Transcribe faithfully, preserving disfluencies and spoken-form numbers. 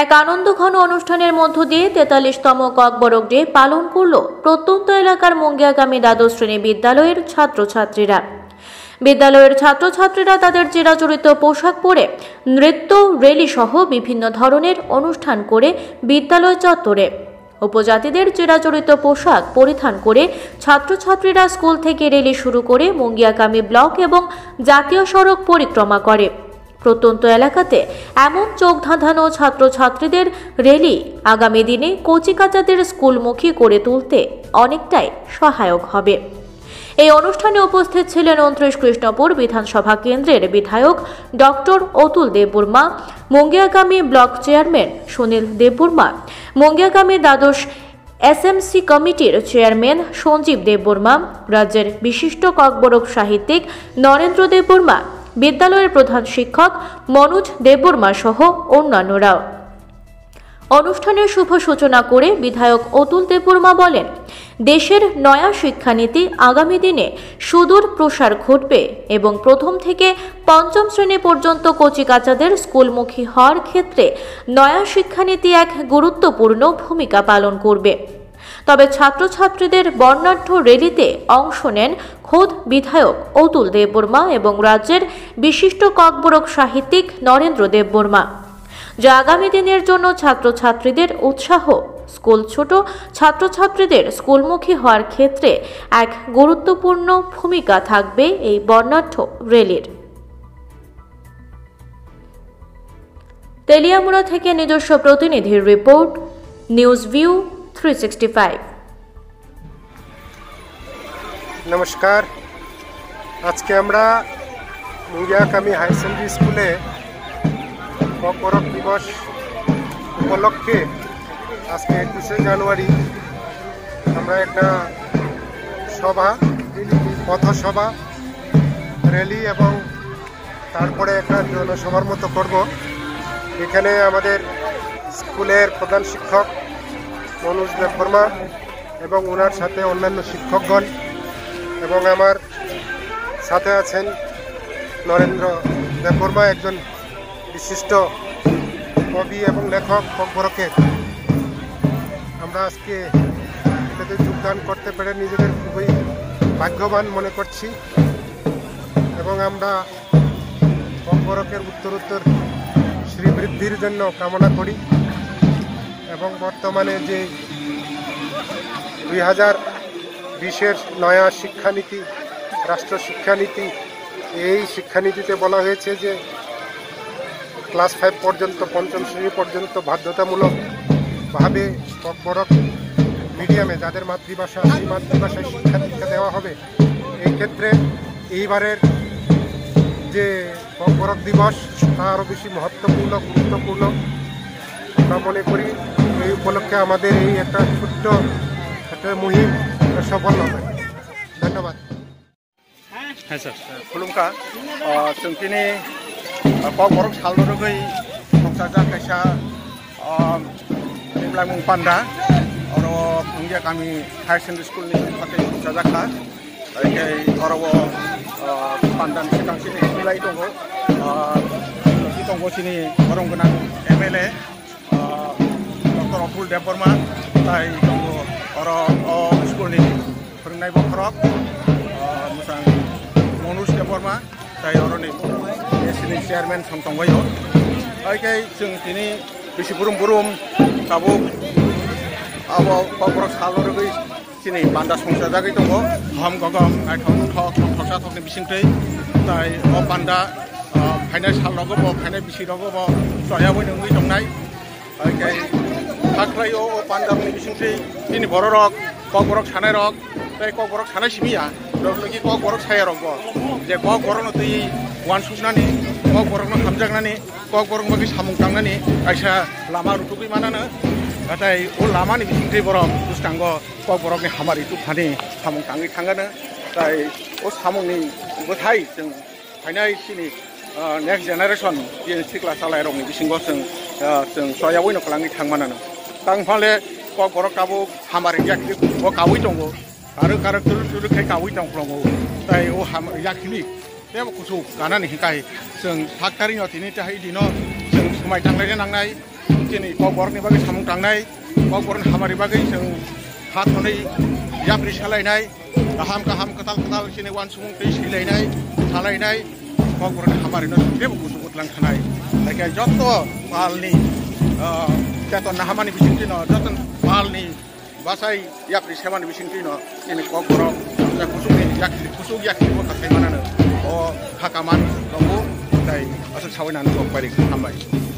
এক আনন্দঘন অনুষ্ঠানের মধ্য দিয়ে তেতাল্লিশতম ককবরক ডে পালন করল প্রত্যন্ত এলাকার মঙ্গিয়াগামী দ্বাদশ শ্রেণী বিদ্যালয়ের ছাত্রছাত্রীরা। বিদ্যালয়ের ছাত্রছাত্রীরা তাদের চিরাচরিত পোশাক পরে নৃত্য, র্যালি সহ বিভিন্ন ধরনের অনুষ্ঠান করে বিদ্যালয় চত্বরে। উপজাতিদের চিরাচরিত পোশাক পরিধান করে ছাত্রছাত্রীরা স্কুল থেকে র্যালি শুরু করে মঙ্গিয়াগামী ব্লক এবং জাতীয় সড়ক পরিক্রমা করে। প্রত্যন্ত এলাকাতে এমন চোখ ধাঁধানো ছাত্রছাত্রীদের র্যালি আগামী দিনে কচিকাচাদের স্কুলমুখী করে তুলতে অনেকটাই সহায়ক হবে। এই অনুষ্ঠানে উপস্থিত ছিলেন উনত্রিশ কৃষ্ণপুর বিধানসভা কেন্দ্রের বিধায়ক doctor Atul Debbarma, Mungiakami block chairman Sunil Debbarma, Mungiakami দ্বাদশ এসএমসি কমিটির চেয়ারম্যান সঞ্জীব দেববর্মা, রাজ্যের বিশিষ্ট ককবরক সাহিত্যিক নরেন্দ্র দেববর্মা, বিদ্যালয়ের প্রধান শিক্ষক মনোজ দেববর্মা সহ অন্যান্যরাও। অনুষ্ঠানের শুভ সূচনা করে বিধায়ক অতুল দেববর্মা বলেন, দেশের নয়া শিক্ষানীতি আগামী দিনে সুদূর প্রসার ঘটবে এবং প্রথম থেকে পঞ্চম শ্রেণী পর্যন্ত কচিকাচাদের স্কুলমুখী হওয়ার ক্ষেত্রে নয়া শিক্ষানীতি এক গুরুত্বপূর্ণ ভূমিকা পালন করবে। তবে ছাত্রছাত্রীদের বর্ণাঢ্য র্যালিতে অংশ নেন খোদ বিধায়ক অতুল দেববর্মা এবং রাজ্যের বিশিষ্ট ককবরক সাহিত্যিক নরেন্দ্র দেববর্মা, যা আগামী দিনের জন্য ছাত্রছাত্রীদের উৎসাহ, স্কুল ছোট ছাত্রছাত্রীদের স্কুলমুখী হওয়ার ক্ষেত্রে এক গুরুত্বপূর্ণ ভূমিকা থাকবে এই বর্ণাঢ্য র্যালির। তেলিয়ামুড়া থেকে নিজস্ব প্রতিনিধির report, News View three sixty five. নমস্কার, আজকে আমরা মঙ্গিয়াগামী হাই সেকেন্ডারি স্কুলে ককবরক দিবস উপলক্ষে আজকে একুশে জানুয়ারি আমরা একটা সভা, পথসভা, র্যালি এবং তারপরে একটা জনসভার মতো করব। এখানে আমাদের স্কুলের প্রধান শিক্ষক মনোজ দেববর্মা এবং ওনার সাথে অন্যান্য শিক্ষকগণ এবং আমার সাথে আছেন নরেন্দ্র দেববর্মা, একজন বিশিষ্ট কবি এবং লেখক ককবরকের। আমরা আজকে এটাতে যোগদান করতে পেরে নিজেদের খুবই ভাগ্যবান মনে করছি এবং আমরা ককবরকের উত্তরোত্তর শ্রীবৃদ্ধির জন্য কামনা করি এবং বর্তমানে যে দুই হাজার বিশের নয়া শিক্ষানীতি, রাষ্ট্র শিক্ষানীতি, এই শিক্ষানীতিতে বলা হয়েছে যে ক্লাস ফাইভ পর্যন্ত, পঞ্চম শ্রেণী পর্যন্ত বাধ্যতামূলকভাবে ককবরক মিডিয়ামে যাদের মাতৃভাষা, সেই মাতৃভাষায় শিক্ষা দীক্ষা দেওয়া হবে। এই ক্ষেত্রে এইবারের যে ককবরক দিবস তা আরও বেশি মহত্বপূর্ণ, গুরুত্বপূর্ণ আমরা মনে করি। এই উপলক্ষে আমাদের এই একটা ছোট্ট একটা মুহিম সফল হবে। ধন্যবাদ। হ্যাঁ স্যার, খুলুমকা जों दिनै ककबरक सालदरगै संसारजा खायसा निमलायमुं पान्डा आरो मङ्गियागामि हायार सेकेन्डारि स्कुलनि थाखाय संसारजाखा ओमफ्राय आरो पान्डानि सिगांसिनि मिलाय दङ दङ सिनि गरम गोनां M L A doctor Atul Debbarma, ताय दङ आरो स्कुलनि फोरोंनाय बखरक मोजां मनुज देबबर्मा, ताय आरो नै एसनि चेयारमेन संतंबायो ओइखाय जों दिनै बेसे बुरुम बुरुम गाबो आबो ककबरक सालदरगै दिनै बान्दा संसार जागै दङ हम गगम नायथाव थक थसा थकनि बिसिंथै ताय अ बान्दा फाइनाल सालदरगो बो फाइनाल बिसिरगो बो सहायाबो नोंगै दंनाय ओइखाय थाख्लायो अ बान्दानि बिसिंथै दिनै बर' रक ककबरक सानाय रक ताय ककबरक सानाय सिमिया दसलगि ककबरक साया रक बो जे ककबरकनो दै वान सुनानै ककबरकनो हामजागनानै ककबरक बागै सामुं थांनानै आयसा लामा रुटुगै मानानो नाथाय अ लामानि बिसिंथै बर' बुस्थांग ककबरकनि हामारि तुफानि सामुं थाङै थाङानो ताय अ सामुंनि बोथाय जों फाइनाल सिनि नेक्स्ट जेनेरेसन जे सिख्ला सालाय रंनि बिसिंग जों जों सहायावैनो खालाङै थांमानानो तांफाले ककबरक गाबो हामारि याखि अ गावै दङ आरो कारो तुरु तुरुखाय गावै दंफ्लङो ताय अ हामारि याखिनि बे कुसु गानानै हिकाय जों थाक थारिनो दिनै थाहै दिनो जों समाय थांलायनो नांनाय ini kok borokni bagai samung tangnai kok borokni hamari bagai जों हाथनै याब्रि सालायनाय गाहाम गाहाम कताल कताल sini wan sumung tei silainai सालायनाय kok borokni hamari no जेबो गुसुगुत लांखानाय लाइक जत्त पालनि केतन नाहामानि बिसिंथिनो जतन पालनि बासाय याब्रि सेमानि बिसिंथिनो ini kok borok kusugni yakli kusug yakli ko katai manano o hakaman nonggo dai asal sawinan ko pari hambai